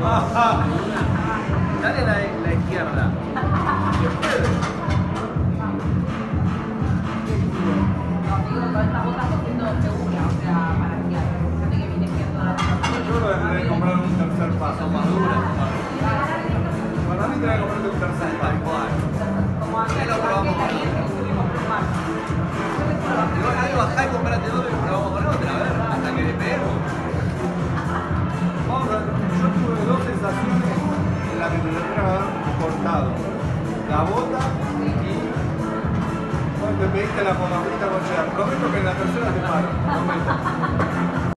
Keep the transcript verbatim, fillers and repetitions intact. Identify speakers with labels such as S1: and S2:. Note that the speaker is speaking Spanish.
S1: Dale la, la izquierda.
S2: Estas botas cosiendo segura, o sea, para esquiar. Fíjate que viene esquiando la
S3: Yo creo que tenés que comprar un tercer paso.
S1: Son más duras.
S3: Para mí tenés que comprarte un tercer
S1: Tal
S3: paso.
S1: cual.
S2: como antes
S1: Ya lo
S2: de
S1: probamos.
S2: caliente que subimos por mar.
S1: Igual ahí bajá y comprate dos y probamos con otra, a ver, hasta que le peguemos.
S3: Vamos a ver, yo tuve dos sensaciones en las que me tendría que haber cortado. La bota y cuando te pediste la pomafrita con cheddar. Prometo que en la tercera te paro. Prometo.